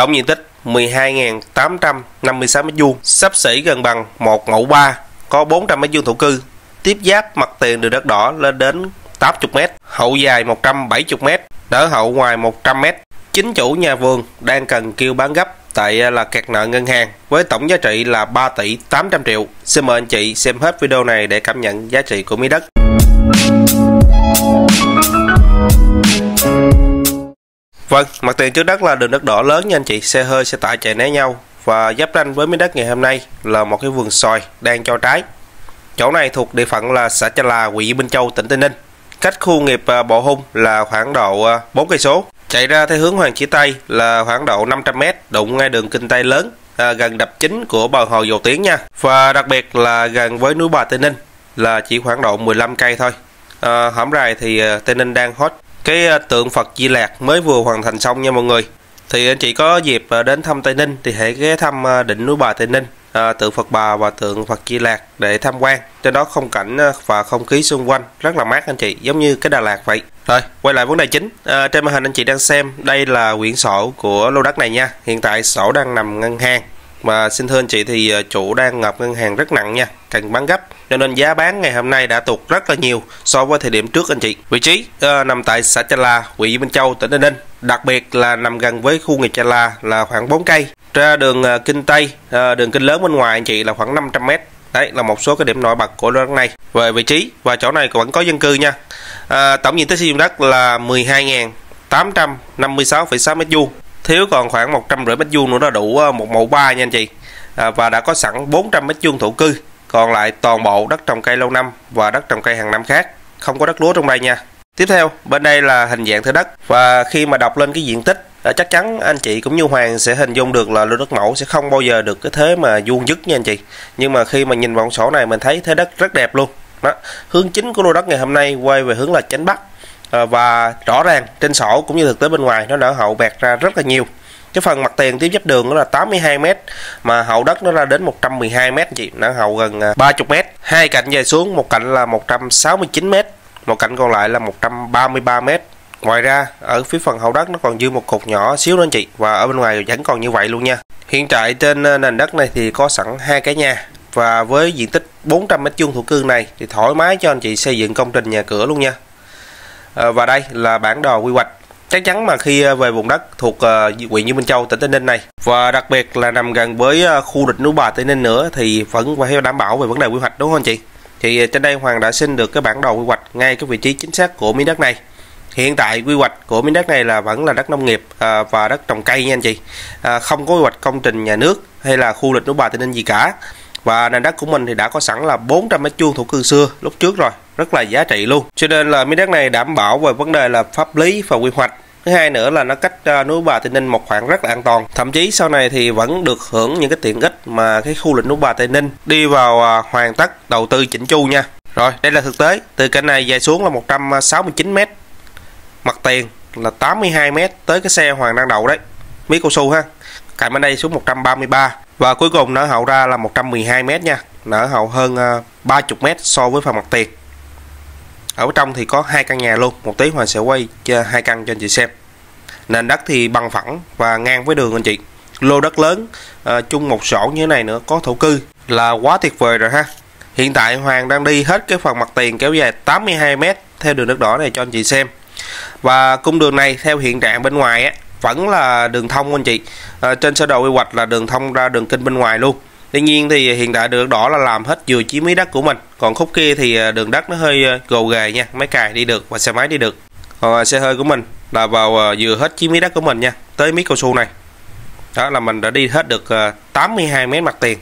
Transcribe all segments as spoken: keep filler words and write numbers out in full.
Tổng diện tích mười hai nghìn tám trăm năm mươi sáu mét vuông, xấp xỉ gần bằng một mẫu ba, có bốn trăm mét vuông thổ cư. Tiếp giáp mặt tiền đường đất đỏ lên đến tám mươi mét, hậu dài một trăm bảy mươi mét, nở hậu ngoài một trăm mét. Chính chủ nhà vườn đang cần kêu bán gấp tại là kẹt nợ ngân hàng với tổng giá trị là ba tỷ tám trăm triệu. Xin mời anh chị xem hết video này để cảm nhận giá trị của miếng đất. Vâng, mặt tiền trước đất là đường đất đỏ lớn nha anh chị, xe hơi xe tải chạy né nhau, và giáp ranh với miếng đất ngày hôm nay là một cái vườn xoài đang cho trái. Chỗ này thuộc địa phận là xã Cha La, huyện Bình Châu, tỉnh Tây Ninh. Cách khu nghiệp Bộ Hung là khoảng độ bốn cây số. Chạy ra theo hướng Hoàng Chỉ Tây là khoảng độ năm trăm mét, đụng ngay đường kinh Tây lớn, à, gần đập chính của bờ hồ Dầu Tiếng nha. Và đặc biệt là gần với núi Bà Tây Ninh là chỉ khoảng độ mười lăm cây thôi. À, hổm rày thì Tây Ninh đang hot cái tượng Phật Di Lạc mới vừa hoàn thành xong nha mọi người. Thì anh chị có dịp đến thăm Tây Ninh thì hãy ghé thăm đỉnh núi Bà Tây Ninh, à, tượng Phật Bà và tượng Phật Di Lạc để tham quan. Trên đó không cảnh và không khí xung quanh rất là mát anh chị, giống như cái Đà Lạt vậy. Rồi quay lại vấn đề chính, à, trên màn hình anh chị đang xem đây là quyển sổ của lô đất này nha. Hiện tại sổ đang nằm ngân hàng, mà xin thưa anh chị thì chủ đang ngập ngân hàng rất nặng nha, cần bán gấp, cho nên giá bán ngày hôm nay đã tụt rất là nhiều so với thời điểm trước anh chị. Vị trí uh, nằm tại xã Cha La, huyện Bình Châu, tỉnh Tây Ninh, đặc biệt là nằm gần với khu nghiệp Cha La là khoảng bốn cây. Ra đường uh, kinh Tây, uh, đường kinh lớn bên ngoài anh chị là khoảng năm trăm mét. Đấy là một số cái điểm nổi bật của lô đất này về vị trí, và chỗ này vẫn có dân cư nha. À, tổng diện tích sử dụng đất là mười hai nghìn tám trăm năm mươi sáu phẩy sáu mét vuông, thiếu còn khoảng một trăm rưỡi mét vuông nữa là đủ một mẫu ba nha anh chị. À, và đã có sẵn bốn trăm mét vuông thổ cư, còn lại toàn bộ đất trồng cây lâu năm và đất trồng cây hàng năm khác, không có đất lúa trong đây nha. Tiếp theo bên đây là hình dạng thửa đất, và khi mà đọc lên cái diện tích à, chắc chắn anh chị cũng như Hoàng sẽ hình dung được là lô đất mẫu sẽ không bao giờ được cái thế mà vuông dứt nha anh chị. Nhưng mà khi mà nhìn vào sổ này mình thấy thế đất rất đẹp luôn. Đó, hướng chính của lô đất ngày hôm nay quay về hướng là chánh bắc, à, và rõ ràng trên sổ cũng như thực tế bên ngoài nó nở hậu bẹt ra rất là nhiều. Cái phần mặt tiền tiếp giáp đường nó là tám mươi hai mét, mà hậu đất nó ra đến một trăm mười hai mét chị, nở hậu gần ba mươi mét. Hai cạnh dài xuống, một cạnh là một trăm sáu mươi chín mét, một cạnh còn lại là một trăm ba mươi ba mét. Ngoài ra ở phía phần hậu đất nó còn dư một cột nhỏ xíu nữa anh chị, và ở bên ngoài vẫn còn như vậy luôn nha. Hiện tại trên nền đất này thì có sẵn hai cái nhà, và với diện tích bốn trăm mét vuông thổ cư này thì thoải mái cho anh chị xây dựng công trình nhà cửa luôn nha. À, và đây là bản đồ quy hoạch. Chắc chắn mà khi về vùng đất thuộc uh, huyện Như Bình Châu, tỉnh Tây Ninh này, và đặc biệt là nằm gần với uh, khu đỉnh núi Bà Tây Ninh nữa, thì vẫn phải đảm bảo về vấn đề quy hoạch, đúng không anh chị? Thì uh, trên đây Hoàng đã xin được cái bản đồ quy hoạch ngay cái vị trí chính xác của miếng đất này. Hiện tại quy hoạch của miếng đất này là vẫn là đất nông nghiệp uh, và đất trồng cây nha anh chị, uh, không có quy hoạch công trình nhà nước hay là khu đỉnh núi Bà Tây Ninh gì cả. Và nền đất của mình thì đã có sẵn là bốn trăm mét vuông thổ cư xưa lúc trước rồi, rất là giá trị luôn. Cho nên là miếng đất này đảm bảo về vấn đề là pháp lý và quy hoạch. Thứ hai nữa là nó cách uh, núi Bà Tây Ninh một khoảng rất là an toàn. Thậm chí sau này thì vẫn được hưởng những cái tiện ích mà cái khu đỉnh núi Bà Tây Ninh đi vào uh, hoàn tất đầu tư chỉnh chu nha. Rồi, đây là thực tế. Từ cạnh này dài xuống là một trăm sáu mươi chín mét. Mặt tiền là tám mươi hai mét tới cái xe Hoàng đang đậu đấy. Mí cao su ha. Cạnh bên đây xuống một trăm ba mươi ba. Và cuối cùng nở hậu ra là một trăm mười hai mét nha. Nở hậu hơn uh, ba mươi mét so với phần mặt tiền. Ở trong thì có hai căn nhà luôn, một tí Hoàng sẽ quay cho hai căn cho anh chị xem. Nền đất thì bằng phẳng và ngang với đường anh chị. Lô đất lớn à, chung một sổ như thế này nữa, có thổ cư là quá tuyệt vời rồi ha. Hiện tại Hoàng đang đi hết cái phần mặt tiền kéo dài tám mươi hai mét theo đường đất đỏ này cho anh chị xem. Và cung đường này theo hiện trạng bên ngoài á vẫn là đường thông anh chị. À, trên sơ đồ quy hoạch là đường thông ra đường kinh bên ngoài luôn. Tuy nhiên thì hiện tại đường đất đỏ là làm hết vừa chiếm miếng đất của mình, còn khúc kia thì đường đất nó hơi gồ ghề nha, máy cày đi được và xe máy đi được. Còn xe hơi của mình là vào vừa hết chiếm miếng đất của mình nha, tới mí cao su này. Đó là mình đã đi hết được tám mươi hai mét mặt tiền.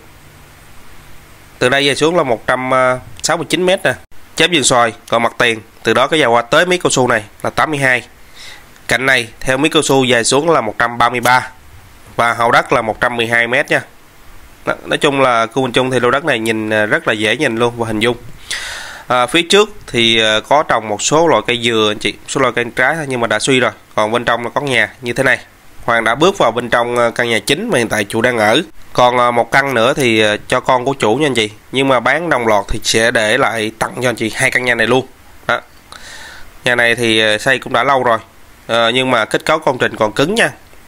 Từ đây về xuống là một trăm sáu mươi chín mét nè, chép vườn xoài, còn mặt tiền từ đó cái dài qua tới mí cao su này là tám mươi hai. Cạnh này theo mí cao su dài xuống là một trăm ba mươi ba, và hậu đất là một trăm mười hai mét nha. Đó, nói chung là khu bình chung thì lô đất này nhìn rất là dễ nhìn luôn và hình dung. À, phía trước thì có trồng một số loại cây dừa anh chị, số loại cây trái thôi nhưng mà đã suy rồi. Còn bên trong là có nhà như thế này. Hoàng đã bước vào bên trong căn nhà chính mà hiện tại chủ đang ở. Còn một căn nữa thì cho con của chủ nha anh chị, nhưng mà bán đồng loạt thì sẽ để lại tặng cho anh chị hai căn nhà này luôn. Đó. Nhà này thì xây cũng đã lâu rồi, à, nhưng mà kết cấu công trình còn cứng nha.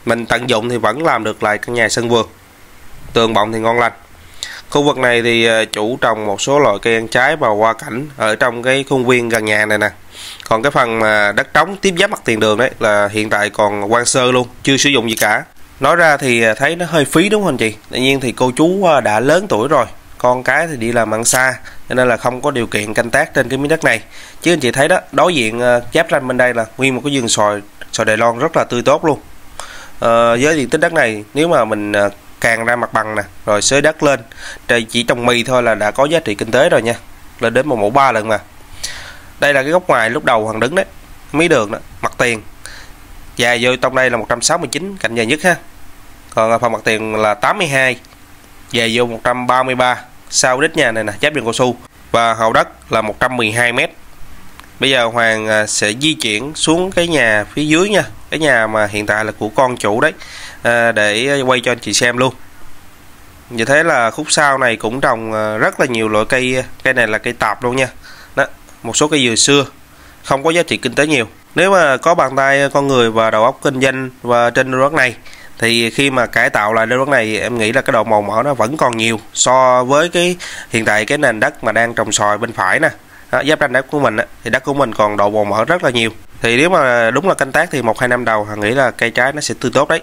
Mình tận dụng thì vẫn làm được lại căn nhà sân vườn. Tường bọng thì ngon lành. Khu vực này thì chủ trồng một số loại cây ăn trái và hoa cảnh ở trong cái khuôn viên gần nhà này nè. Còn cái phần mà đất trống tiếp giáp mặt tiền đường đấy là hiện tại còn hoang sơ luôn, chưa sử dụng gì cả. Nói ra thì thấy nó hơi phí đúng không anh chị? Tuy nhiên thì cô chú đã lớn tuổi rồi, con cái thì đi làm ăn xa, cho nên là không có điều kiện canh tác trên cái miếng đất này. Chứ anh chị thấy đó, đối diện giáp ranh bên đây là nguyên một cái vườn xoài, xoài Đài Loan rất là tươi tốt luôn. À, với diện tích đất này nếu mà mình càng ra mặt bằng nè, rồi xới đất lên, chỉ trồng mì thôi là đã có giá trị kinh tế rồi nha, lên đến một mẫu ba lần mà. Đây là cái góc ngoài lúc đầu Hoàng đứng đấy, mí đường đó, mặt tiền dài vô trong đây là một trăm sáu mươi chín, cạnh dài nhất ha. Còn phần mặt tiền là tám mươi hai, dài vô một trăm ba mươi ba, sau đít nhà này nè, giáp rừng cao su, và hậu đất là một trăm mười hai mét. Bây giờ Hoàng sẽ di chuyển xuống cái nhà phía dưới nha, cái nhà mà hiện tại là của con chủ đấy, à, để quay cho anh chị xem luôn. Như thế là khúc sau này cũng trồng rất là nhiều loại cây, cây này là cây tạp luôn nha. Đó, một số cây dừa xưa không có giá trị kinh tế nhiều. Nếu mà có bàn tay con người và đầu óc kinh doanh và trên lô đất này thì khi mà cải tạo lại lô đất này, em nghĩ là cái độ màu mỡ nó vẫn còn nhiều so với cái hiện tại cái nền đất mà đang trồng xoài bên phải nè. Đó, giáp ranh đất của mình thì đất của mình còn độ màu mỡ rất là nhiều. Thì nếu mà đúng là canh tác thì một hai năm đầu Hoàng nghĩ là cây trái nó sẽ tươi tốt đấy.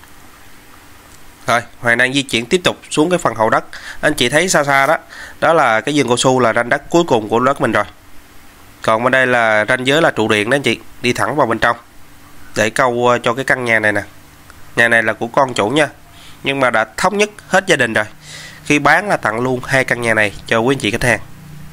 Rồi Hoàng đang di chuyển tiếp tục xuống cái phần hậu đất. Anh chị thấy xa xa đó, đó là cái vườn cao su là ranh đất cuối cùng của đất mình rồi. Còn bên đây là ranh giới là trụ điện đó anh chị, đi thẳng vào bên trong để câu cho cái căn nhà này nè. Nhà này là của con chủ nha, nhưng mà đã thống nhất hết gia đình rồi. Khi bán là tặng luôn hai căn nhà này cho quý anh chị khách hàng.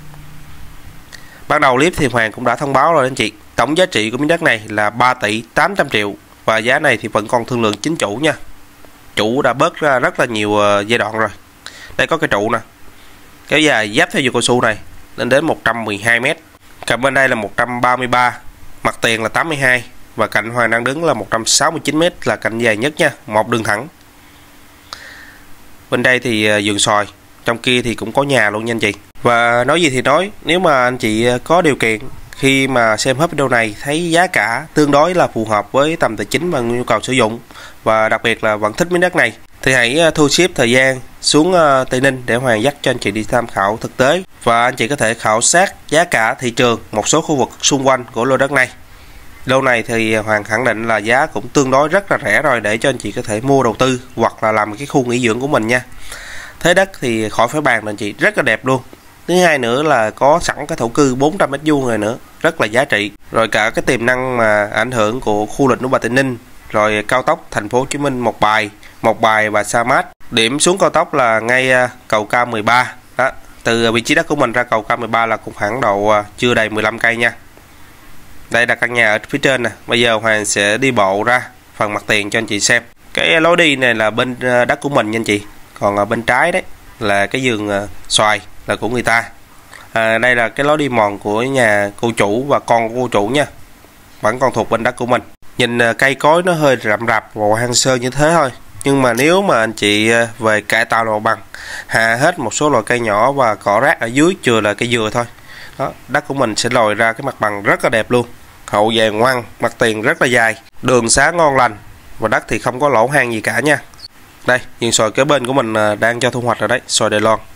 Ban đầu clip thì Hoàng cũng đã thông báo rồi anh chị, tổng giá trị của miếng đất này là ba tỷ tám trăm triệu, và giá này thì vẫn còn thương lượng chính chủ nha. Chủ đã bớt ra rất là nhiều giai đoạn rồi. Đây có cái trụ nè, kéo dài giáp theo vườn cao su này lên đến một trăm mười hai mét. Cạnh bên đây là một trăm ba mươi ba, mặt tiền là tám mươi hai, và cạnh Hoàng đang đứng là một trăm sáu mươi chín mét là cạnh dài nhất nha, một đường thẳng. Bên đây thì vườn xoài, trong kia thì cũng có nhà luôn nha anh chị. Và nói gì thì nói, nếu mà anh chị có điều kiện khi mà xem hết video này thấy giá cả tương đối là phù hợp với tầm tài chính và nhu cầu sử dụng, và đặc biệt là vẫn thích miếng đất này, thì hãy thu xếp thời gian xuống Tây Ninh để Hoàng dắt cho anh chị đi tham khảo thực tế, và anh chị có thể khảo sát giá cả thị trường một số khu vực xung quanh của lô đất này. Lô này thì Hoàng khẳng định là giá cũng tương đối rất là rẻ rồi, để cho anh chị có thể mua đầu tư hoặc là làm cái khu nghỉ dưỡng của mình nha. Thế đất thì khỏi phải bàn, anh chị, rất là đẹp luôn. Thứ hai nữa là có sẵn cái thổ cư bốn trăm mét vuông này nữa, rất là giá trị. Rồi cả cái tiềm năng mà ảnh hưởng của khu lịch núi Bà Tây Ninh, rồi cao tốc thành phố Hồ Chí Minh Một Bài, Một Bài và Sa Mát. Điểm xuống cao tốc là ngay cầu K mười ba. Đó, từ vị trí đất của mình ra cầu K mười ba là cũng khoảng độ chưa đầy mười lăm cây nha. Đây là căn nhà ở phía trên nè. Bây giờ Hoàng sẽ đi bộ ra phần mặt tiền cho anh chị xem. Cái lối đi này là bên đất của mình nha anh chị. Còn ở bên trái đấy là cái vườn xoài là của người ta. À, đây là cái lối đi mòn của nhà cô chủ và con của cô chủ nha, vẫn còn thuộc bên đất của mình. Nhìn cây cối nó hơi rậm rạp và hoang sơ như thế thôi, nhưng mà nếu mà anh chị về cải tạo mặt bằng, hạ hết một số loại cây nhỏ và cỏ rác ở dưới, chừa là cây dừa thôi đó, đất của mình sẽ lồi ra cái mặt bằng rất là đẹp luôn. Hậu dài ngoằng, mặt tiền rất là dài, đường xá ngon lành, và đất thì không có lỗ hang gì cả nha. Đây, vườn xoài kế bên của mình đang cho thu hoạch rồi đấy, xoài Đài Loan.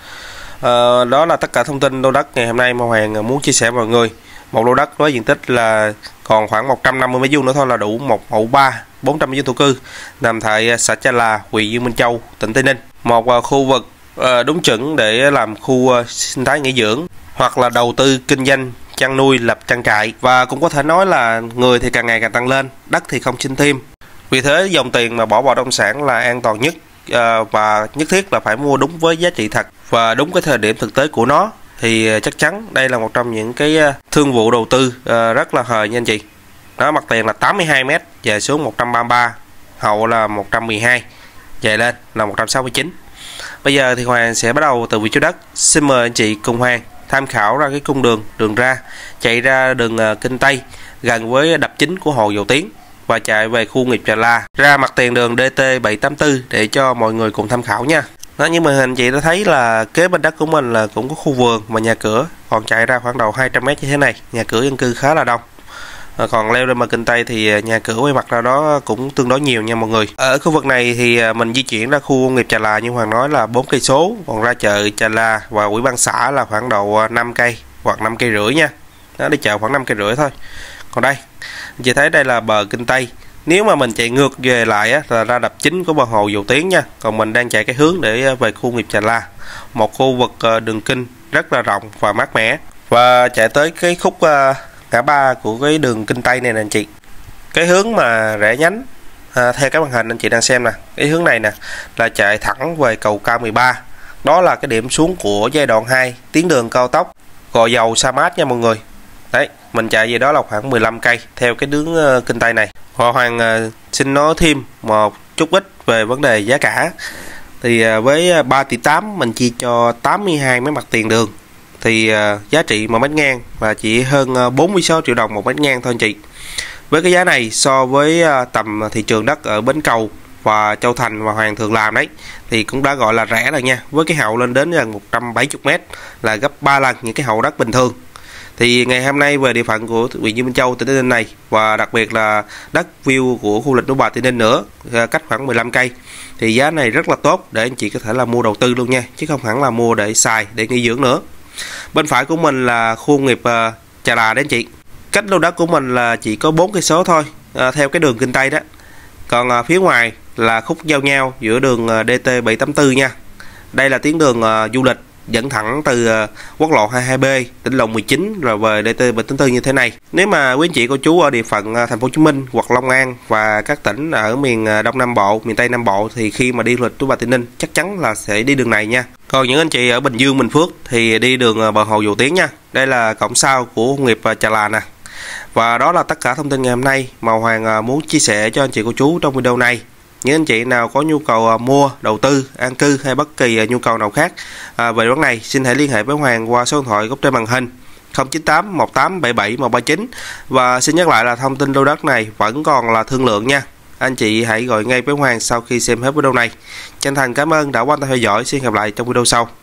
À, đó là tất cả thông tin lô đất ngày hôm nay mà Hoàng muốn chia sẻ với mọi người. Một lô đất với diện tích là còn khoảng một trăm năm mươi mét vuông nữa thôi là đủ một mẫu ba, bốn trăm mét vuông thổ cư, nằm tại xã Cha La, huyện Dương Minh Châu, tỉnh Tây Ninh. Một khu vực đúng chuẩn để làm khu sinh thái nghỉ dưỡng hoặc là đầu tư kinh doanh chăn nuôi, lập trang trại, và cũng có thể nói là người thì càng ngày càng tăng lên, đất thì không sinh thêm. Vì thế dòng tiền mà bỏ vào bất động sản là an toàn nhất, và nhất thiết là phải mua đúng với giá trị thật và đúng cái thời điểm thực tế của nó, thì chắc chắn đây là một trong những cái thương vụ đầu tư rất là hời nha anh chị. Đó, mặt tiền là tám mươi hai mét, dài xuống một trăm ba mươi ba, hậu là một trăm mười hai, dài lên là một trăm sáu mươi chín. Bây giờ thì Hoàng sẽ bắt đầu từ vị trí đất. Xin mời anh chị cùng Hoàng tham khảo ra cái cung đường đường ra, chạy ra đường Kinh Tây gần với đập chính của hồ Dầu Tiếng, và chạy về khu nghiệp Trà La, ra mặt tiền đường D T bảy tám tư để cho mọi người cùng tham khảo nha. Đó, như màn hình chị đã thấy là kế bên đất của mình là cũng có khu vườn và nhà cửa, còn chạy ra khoảng đầu hai trăm mét như thế này, nhà cửa dân cư khá là đông. À, còn leo lên bờ kinh Tây thì nhà cửa quay mặt ra đó cũng tương đối nhiều nha mọi người. Ở khu vực này thì mình di chuyển ra khu công nghiệp Trà Là như Hoàng nói là bốn cây số, còn ra chợ Trà Là và Ủy ban xã là khoảng độ năm cây hoặc năm cây rưỡi nha. Đó, đi chợ khoảng năm cây rưỡi thôi. Còn đây, anh chị thấy đây là bờ kinh Tây. Nếu mà mình chạy ngược về lại á, là ra đập chính của bờ hồ Dầu Tiếng nha. Còn mình đang chạy cái hướng để về khu công nghiệp Trà La, một khu vực đường kinh rất là rộng và mát mẻ. Và chạy tới cái khúc uh, ngã ba của cái đường kinh Tây này nè anh chị. Cái hướng mà rẽ nhánh à, theo cái màn hình anh chị đang xem nè, cái hướng này nè là chạy thẳng về cầu K mười ba. Đó là cái điểm xuống của giai đoạn hai tuyến đường cao tốc Gò Dầu Sa Mát nha mọi người. Đấy, mình chạy về đó là khoảng mười lăm cây theo cái hướng uh, kinh Tây này. Họ Hoàng uh, xin nói thêm một chút ít về vấn đề giá cả. Thì uh, với ba tỷ tám mình chia cho tám mươi hai mấy mặt tiền đường thì uh, giá trị một mét ngang và chỉ hơn uh, bốn mươi sáu triệu đồng một mét ngang thôi anh chị. Với cái giá này so với uh, tầm thị trường đất ở Bến Cầu và Châu Thành và Hoàng thường làm đấy thì cũng đã gọi là rẻ rồi nha. Với cái hậu lên đến gần một trăm bảy mươi mét là gấp ba lần những cái hậu đất bình thường. Thì ngày hôm nay về địa phận của huyện Dương Minh Châu, tỉnh Tây Ninh này và đặc biệt là đất view của khu lịch Núi Bà Tây Ninh nữa, cách khoảng mười lăm cây thì giá này rất là tốt để anh chị có thể là mua đầu tư luôn nha, chứ không hẳn là mua để xài để nghỉ dưỡng nữa. Bên phải của mình là khu công nghiệp uh, Trà Là đấy anh chị. Cách lô đất của mình là chỉ có bốn cây số thôi, uh, theo cái đường kinh Tây đó. Còn uh, phía ngoài là khúc giao nhau giữa đường uh, D T bảy tám tư nha. Đây là tuyến đường uh, du lịch dẫn thẳng từ uh, quốc lộ hai mươi hai B tỉnh lộ mười chín rồi về D T bảy tám tư như thế này. Nếu mà quý anh chị cô chú ở địa phận uh, thành phố Hồ Chí Minh hoặc Long An và các tỉnh ở miền uh, Đông Nam Bộ, miền Tây Nam Bộ thì khi mà đi du lịch Núi Bà Tây Ninh chắc chắn là sẽ đi đường này nha. Còn những anh chị ở Bình Dương, Bình Phước thì đi đường uh, bờ hồ Dầu Tiếng nha. Đây là cổng sau của công nghiệp uh, Trà Là nè. Và đó là tất cả thông tin ngày hôm nay mà Hoàng uh, muốn chia sẻ cho anh chị cô chú trong video này. Những anh chị nào có nhu cầu mua, đầu tư, an cư hay bất kỳ nhu cầu nào khác à, về vấn này xin hãy liên hệ với Hoàng qua số điện thoại góc trên màn hình không chín tám một tám bảy bảy một ba chín. Và xin nhắc lại là thông tin lô đất này vẫn còn là thương lượng nha. Anh chị hãy gọi ngay với Hoàng sau khi xem hết video này. Chân thành cảm ơn đã quan tâm theo dõi. Xin gặp lại trong video sau.